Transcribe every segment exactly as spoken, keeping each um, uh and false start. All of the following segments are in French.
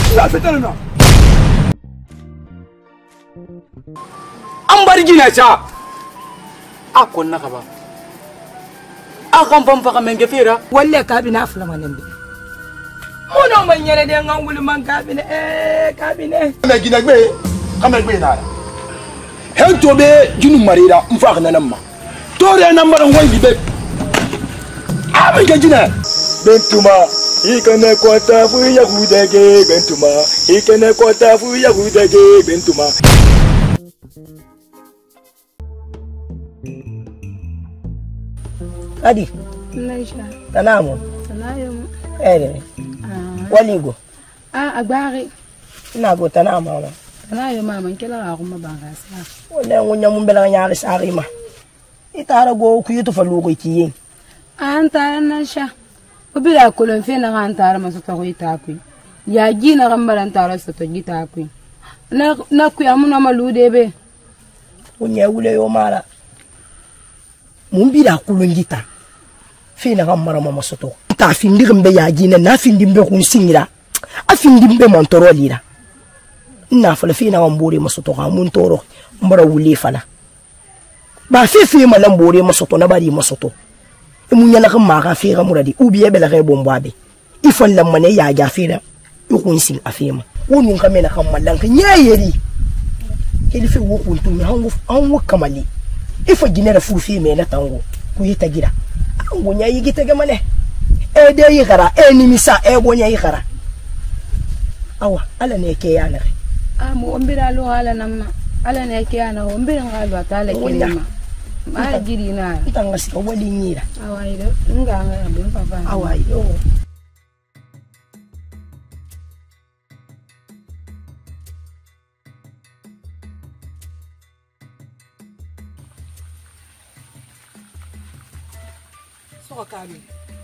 La fête là. Ambari gina cha. Akon nakaba. Akam pam fa kamenge fira. Walle kabina afla manembe. Mono manyere de ngangul man kabine eh kabine. Na gina gbe. Kama gbe na. He to be junu marira mfa na namma. Tore na mara ngoi be. Abi gina. Bentuma ikene kwata fu ya gudege bentuma ikene kwata fu ya gudege bentuma. Adi. Naisha. Tanamo. Tanayo. Eh. Ah. Waligo. Ah, agbari. Ina go tanamo mama. Tanayo mama nkela ga kuma bangasa. Wala ngunya mumbela nyaari sarima. Itara go ku yuto falugo kiyen. Anta nasha. Ubila kolon fe na antara maso to itaku. Ya gina gambala antara so to gitaku. Na na ku amuna malude be. Unya wule yo mara. Mumbila kulungita. Fina gamara mama soto. Ta findirimbe ya gina na findimbe kunsingira. A findimbe montorolira. Na fala fina gambore masoto ga muntoro. Mbara wule fala. Ba fi fi malambore masoto na bari masoto. Munya na kama ka fira muradi ubiye bela ga bombabe. Ifon lamane ya ja fira. Ukunsin afema. Wonun kamena kamalla kan yayeri. Kelifi wo kuntu mi hangu hangu kamali. Ifo ginera fufi me na tango ku yita gira ngonya yigita ga mane e de yigara e nimisa e gonya yigara awa ala ne ke yana Ah mo ombira lo ala namma ala ne ke yana ombira ngalo atala kelema ma giri na tanga si wali nyira awa ido nga nga be papa awa yo Kabi.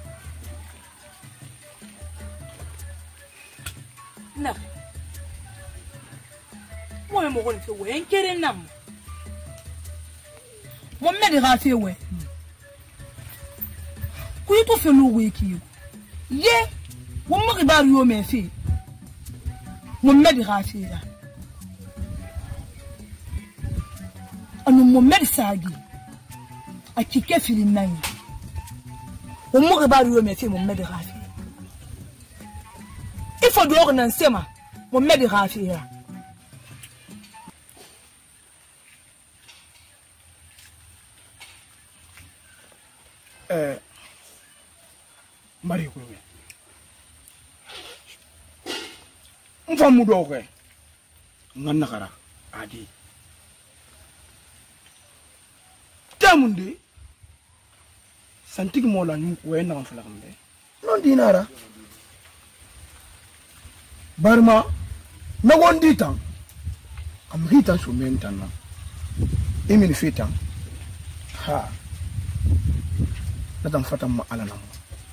Na. Mo me mo ko fi we enkere nam. Mo me de ga fi we. Ku yi to fe lu we ki. Ye, wo mo ba ri o me fi. Mo me de ga fi ya. Anu mo me de sagi. A kike fi nan. Mon mari ba lui me fait mon mère de rafi. Il faut dehors nan sema mon mère de rafi là. Eh Marie ko. Mfa mu do ko. Ngan nakara adi. Tamundi Santig mola ñu wé na fa la xamé non dinara barma na wondi tan am rita su mentan na emini fitan ha nadam fatam ma ala nam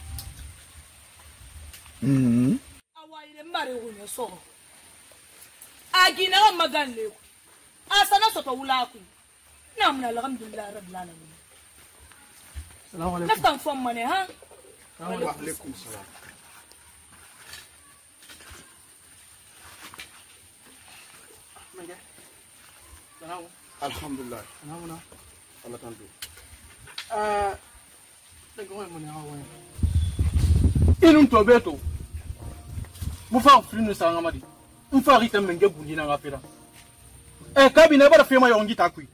mm Awaire mare wona so agina magalle ko asana so to wula ku namna alhamdulillah rabbil alamin. Assalamu alaikum. Naftan fon mane ha? Wa alaikum salam. Menge. Salamu. Alhamdulillah. Salamu. Allah tantu. Eh, tego mo ne hawo. Inun to beto. Mu fa frinu sa ngamadi. Mfa rita menge bundi na ngapira. Eh, kabina bara fema yongi takui.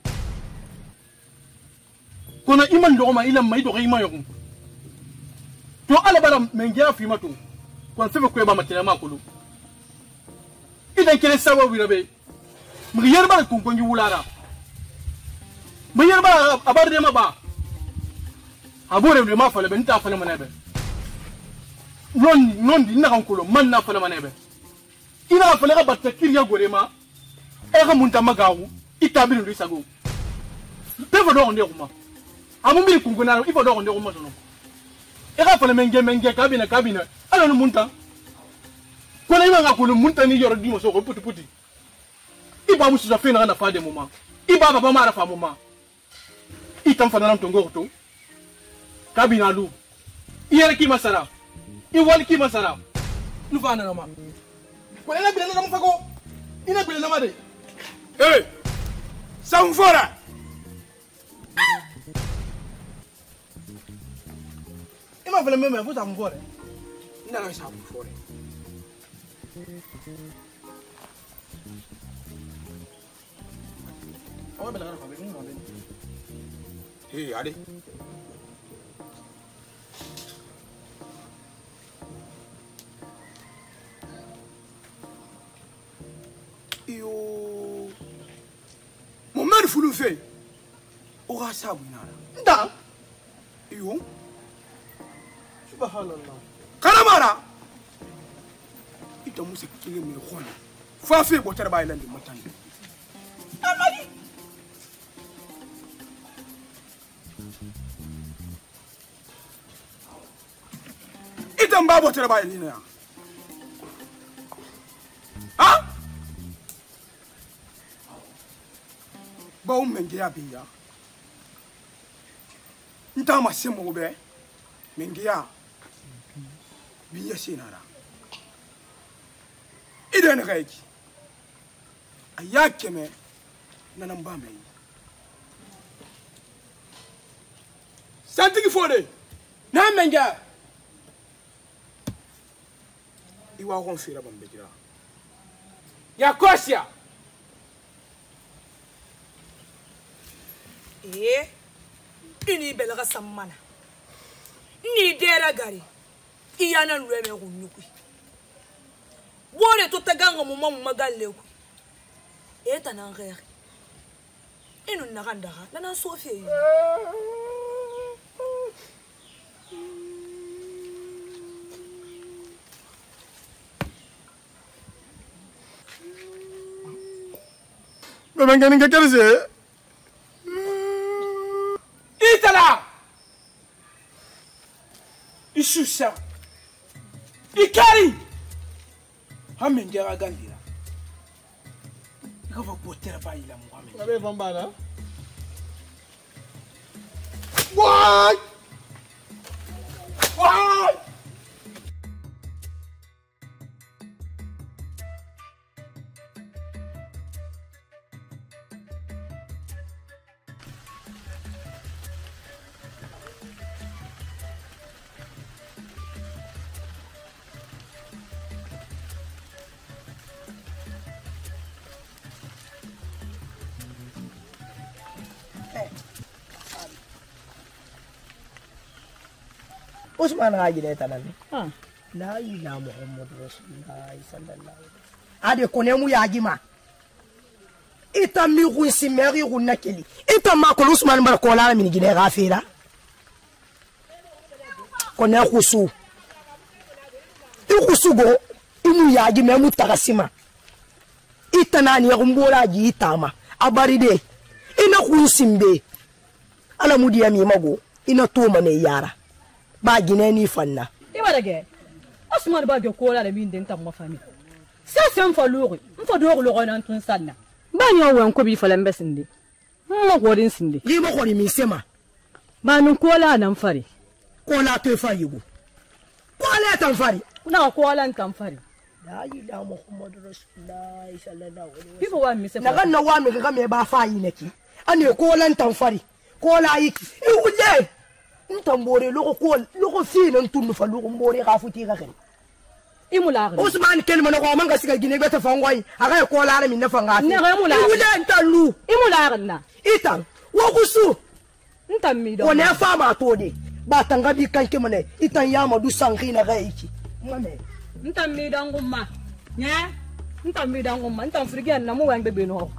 Kono iman dogoma ila mai dogo ima yokum to ala bala mengia fi matu kon fe ko ba matina makulu idan kele sababu rabe mu yer ba kun kongi wulara mu yer ba abar de ma ba abore de ma fale ben ta fale manabe non non di na kan kulo man na fale manabe ina fale ga batta kiriya gore ma e ga munta magawu itabiru risago te fo do on de kuma amumbi kunguna ifo do onde ko motono e ga fale menge menge kabina kabina ala no munta ko na ima ko no munta ni yoro di mo so ko puti puti iba musu za fena na fade moma iba baba mara fa moma itam fa nan to ngorto kabina lu iyere ki masara i wal ki masara lu fa na ma Ko ina bila na mufako. Ina bila na made. Eh. Samfora. Ima vile meme futa mfore. Ina na samfora. Awa bila na kwa bini mo bini. Eh, ade. Iyo. Mohamed Fulufe. Oga sabu nara. Nda. Iyo. Subhanallah. Karamara. Ita musa kile me khona. Fa fe botar ba ilande mutane. Amali. Ita mba botar ba ilina. Ha? Ba o menge ya biya. Nta ma se mo be. Menge ya. Biya sinara. Idan ka yake. Aya keme nanan ba mai. Santiki fode. Na menge. Iwa kon fira ban bejira. Ya kosia. Eh, ini belaga sammana. Ni dera gari. Iyana nreme kunyukui. Wone to taganga mu mamu magalle ku. Eta na ngere. Inu nakandaka nana sofe yi. Bebe ngani ngakeleze. Itala. Isusa. Ikari. Hamengera gandira. Ikava potera ba ila Muhammad. Abe vambana. Why? Why? Usman haji ne tanani. Ah, la ilaha Muhammad Rasulullah sallallahu alaihi wasallam. Ade konemu yaji ma. Ita mi kunsi meri kunakeli. Ita ma ko Usman bar ko la min gine gafira. Kone khusu. I khusu go imu yaji me mutakasima. Ita nani yakumbora ji itama. Abaride. Ina kunsimbe. Ala mudiya mi mago. Ina tuma ne yara. Ba gine ni fanna iwa dage Osman ba ge ko la de min den tam ma fami ça c'est un faluri un fa do lo gona tun sanna ba nyo wan ko bi fala mbesinde mo ko din sinde li mo ko ni mi sema ba nun ko la nan fari ko la to fa yugo ko la tan fari na ko la tan fari la ilaha Muhammad Rasulullah sallallahu alaihi wasallam people wa mi se na kan na wa mi ga me ba fa yi neki ane ko la tan fari ko la yiki e wuje ntambore loko ko loko fina ntunu fa loko mbore ga futi ga kene imula ga Usman ken man ko manga siga gine beta fangwai aga ko la min na fanga ne ga imula wule ntalu imula ga na itan wo kusu ntam mi do ko ne fa ma to de ba tanga bi kan ke mane itan ya ma du sangina ga yiki mame ntam mi do ngumma nya ntam mi do ngumma ntam frigen na mu wan bebe no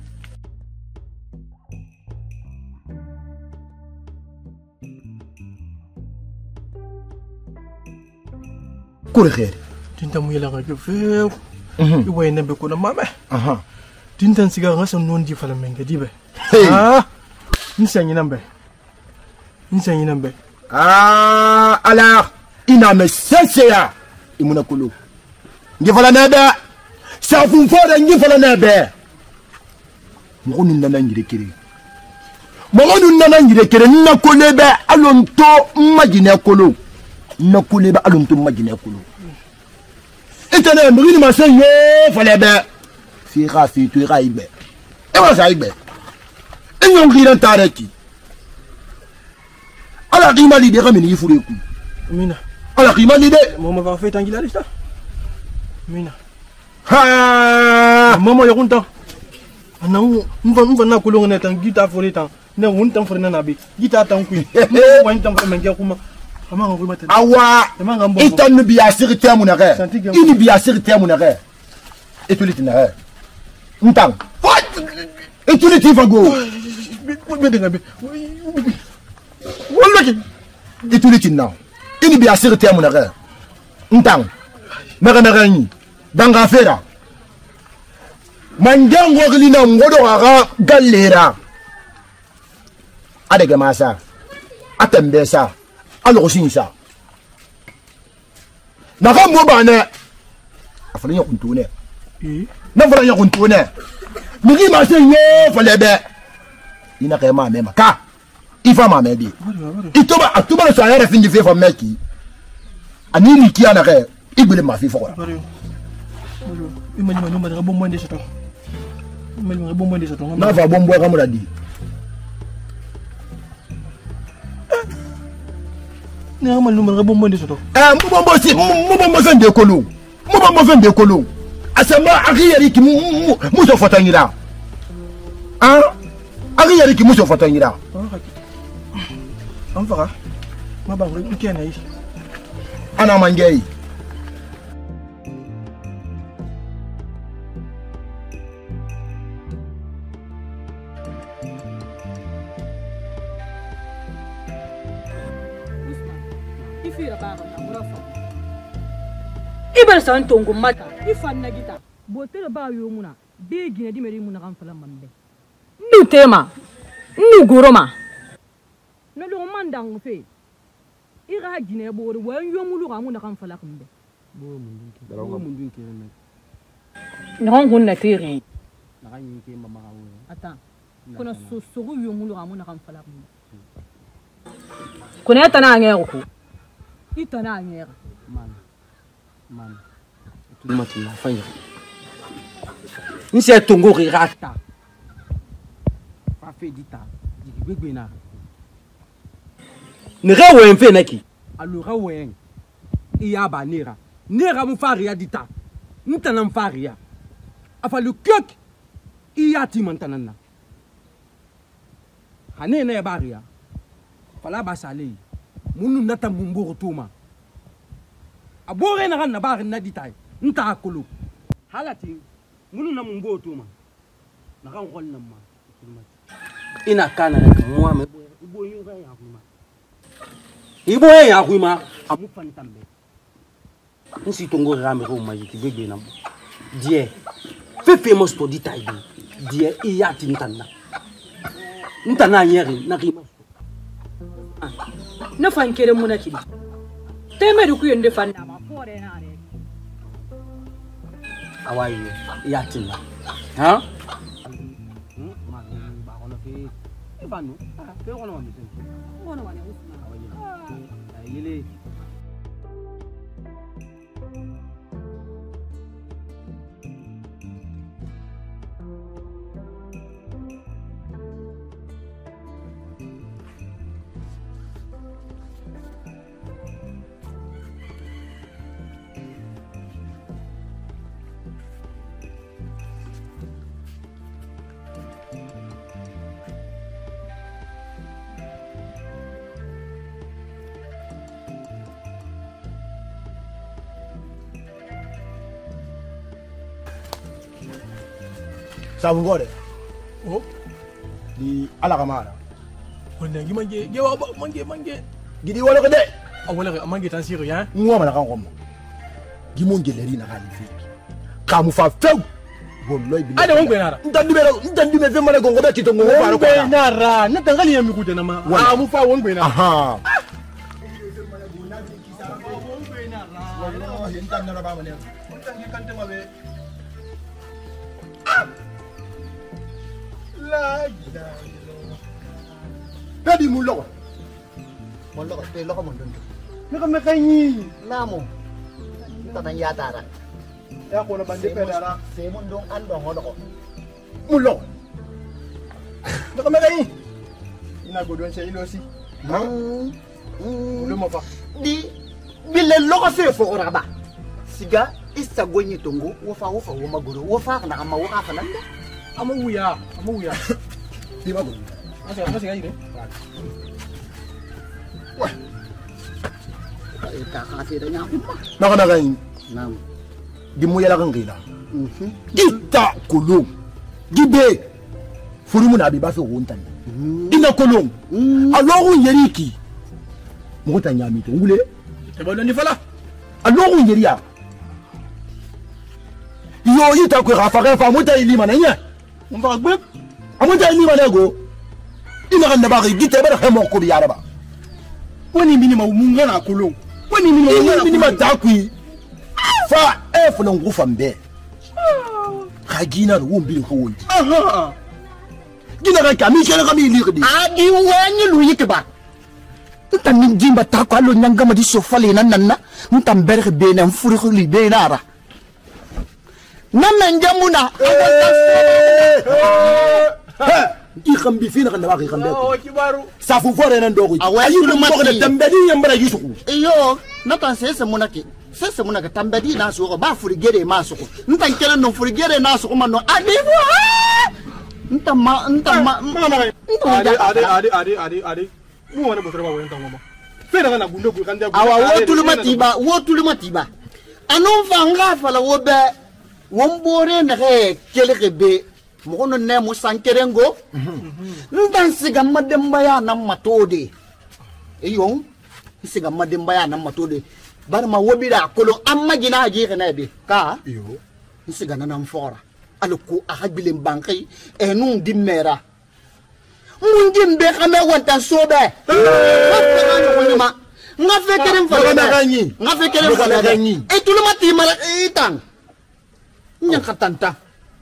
kure khair Tinta mu yela ga few. I way nembe ko na mame. Aha. Tinta siga ga son non di fala menga dibe. Ah. Nsanyi nambe. Nsanyi nambe. Ah, ala ina me senseya imuna kulu. Ngi fala nebe. Safu fora ngi fala nebe. Mo nu nana ngire kire. Mo nu nana ngire kire na kolebe alonto magine kolo. Na kolebe alonto magine kolo. itene mri ni mase yo fale be fi ra fi tu ra ibe e wa sa ibe e nyon ri dan tare ki ala ki mali de kamini ifure ku mina ala ki mali de mama va faire tangila lista mina ha mama yo kunta ana mva mva na kulunga na tangita fore tan ne wuntan fore na nabi gita tan ku wa ntan fore menga kuma ama ngoi mate awa itan bi asir temu na re ini bi asir temu na re etuliti na re ntang etuliti fago be de ngabe wala ki etuliti na ini bi asir temu na re ntang mega na gani danga fera manjango glina ngodo aga galera adega masa atembesa alors aussi ça na ga mo bana afala ya kuntune eh na fala ya kuntune migi ma se yo fala be ina ka ma mema ka ifa ma medi itoba atuba so ayara finji fe fa meki ani ni kia na ga igbele ma fi fo ko imani ma numba ga bombo ndé soto imani ma bombo ndé soto na fa bombo ga mo la di ne amal numero ga bombo ndisoto eh mu bombo si mu bombo fen de kolo mu bombo fen de kolo asama akiyari ki mu mu so fotangira ah akiyari ki mu so fotangira am fara ma ba ko kena yi ana mangei ibar san tongo mata ifan na gita botere ba yo muna be gine di meri muna kan fala mambe nu tema nu goroma no lo mandang fe ira gine bo wo yo mulu ga muna kan fala kambe bo mun dinki bo mun dinki ne no ngun na tiri na kan yike mama ga wo ata kuna so so yo mulu ga muna kan fala kambe kuna tana ngero ko itana ngero man man tout le monde l'a fait ni c'est tongo rata fa fait dita digi gbegbe na ne rewen fe naki alu rewen iya ba nera nera mu faria dita ntana faria afa le kök iya ti mantanana hane na baria fala ba sale munu nata mumbo tuma abore na na bar na ditai nta akulu halati munu na mumbo tuma na kan hol na ma ina kana na kamwa me ibo yin ga ya kuma ibo ya kuma amu fantambe nsi tongo rame ko ma yiki bebe na die fe famous to ditai die iya tintana ntana yeri na rima na fankere munaki teme du kuyende fanna ma fore na re awai ya tinna ha hmm ma ba kono ke e banu ke kono ma misen kono ma ne usma awai yele sabu ngore oh di ala kamara wanda gi manje ge wa manje manje gidi wala ko de awala ga manje tan siro ya ngoma na kan ko mo gi mon geleri na kan fi kamu fa few bolloy bi ada wongo nara ntandu be ntandu be fe mala gongo be tito ngo fa ko nara na tangali ya mikude na ma amu fa wongo nara aha la Pedi mulo. Mulo te lo ko mo dun. Me ka me kanyi Namo. Ito na yata ra. ya ko na bande pe dara se mun don an don hono ko mulo to ko megai ina godon se ilosi mm lo mo fa di bile loko se fo ora ba siga isa gonyi tongo wo fa wo fa wo magoro wo fa kana ama wo ka kana nda ama wuya ama wuya di magoro asa asa ga ire wa ka ka se da nya na kana ga yin nam di mu yala kan gila mhm ita kolon gibe furumu na bi ba fe wontan ina kolon alogu yeriki mo ta nyami to ngule te bo ni fala alogu yeriya yo yita ko rafa rafa mo ta ilima na nya on va gbe amuta ilima na go ina kan da ba gite ba da mo ko biya ba woni minima munga na kolon woni minima ina minima ta ku fa e fulon gufan be ka gina ro won bi ko won aha gina ka kami kele kami ligdi adi wani lu yike ba nta min jimba ta ko allo nyanga ma di sofale nan nan nta berge be nan furi ko li be nara nan men jamuna i khambi fina kan da ba ki khambe oh kibaru safu fore nan dogo Awayi ayi lumati. ko da tambadi yambara yusu iyo nata sese munake sese munake tambadi na so ba furi gere ma so nta kele no furi gere na so ma no adi nta ma nta ma ade ade ade ade ade ade mu wona bo ba wona tangoma fe na na gundo ku kan da awa wotulu matiba wotulu matiba anon fanga fala wobe wombore na he kele kebe mo no ne mo sankerengo ndan siga mademba ya na matode eyo siga mademba ya na matode bar ma wobira kolo amma gina haji kana be ka yo siga na nan fora alko a habilin bankai enun dimera mun dimbe kame wanta sobe ma nga fekerem fala na ganyi nga fekerem fala ganyi e tuluma timala itang nya katanta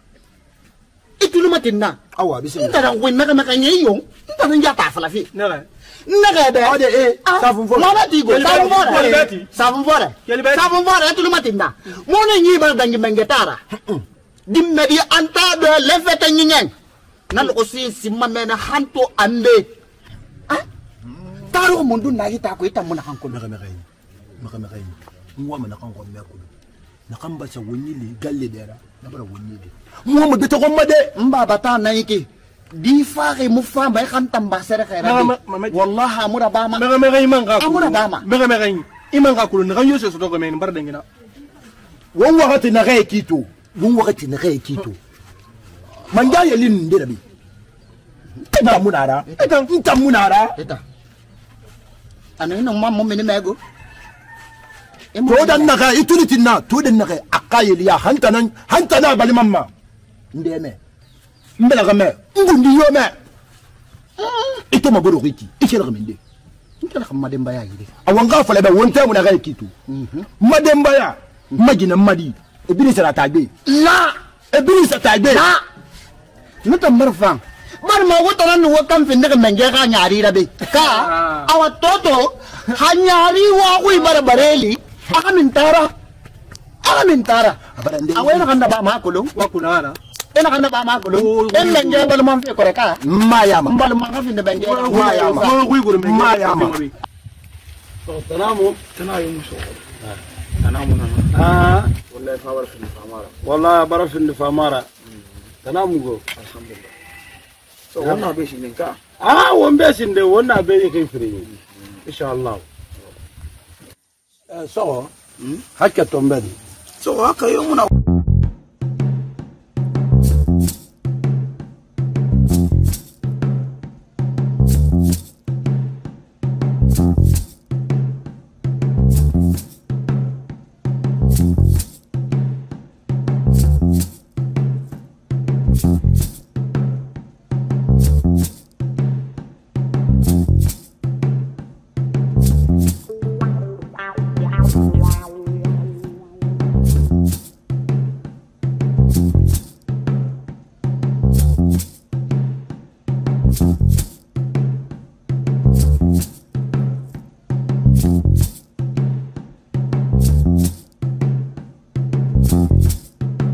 e tuluma tinna awa bismillah ntara wenna kama kanyi yo ntara nya ta fala fi na ga naga be ade e safu fore mona tigo safu fore Kelibeti. safu fore Kelibeti. safu fore e tuluma tinna mona nyi ba dangi mengetara dimme di anta de lefete nyingen nan ko si simma mena hanto ande ah taro mundu na hita ko ita mun hanko maka maka yi maka maka yi muwa mana kan ko me ko na kan ba sa wonni le galle dera na bara wonni de muwa mu de to ko made mba bata na yiki di faare mu fa bay kan tamba sere khaira wallahi amura bama mega mega imanga amura bama mega mega imanga ko na ganyo se so to ko men bar dengina won wakati na ga kito won wakati na ga kito man ja yelin de rabi ta munara ta munara eta anu no mammo meni mego to dan naga ituliti na to dan naga akayeli ya hantanan hantana bali mamma ndeme mbela game ngundi yo me ito magoro riki ikela gamende nkela kamade mbaya yide awanga fala be wonte mu naga kitu mademba ya magina madi ebini sara tagbe la ebini sara tagbe la nuta marfang bar ma wota nan wo kam fin daga menge ka nyari rabe ka awa toto hanyari wa ku bara bareli aka min tara aka min tara awena kan da ba ma kulo wa kunara ena kan da ba ma kulo en menge bal man fe koreka mayama mbal man ka fin da menge mayama ko ko ko men mayama tanamu tanayu muso tanamu na ah wallahi fa wara fi famara wallahi bara fi famara tanamu go alhamdulillah so wannan be shi ninka ah won be shi de wannan be yake fire insha Allah eh so hakka tombedi so haka yi muna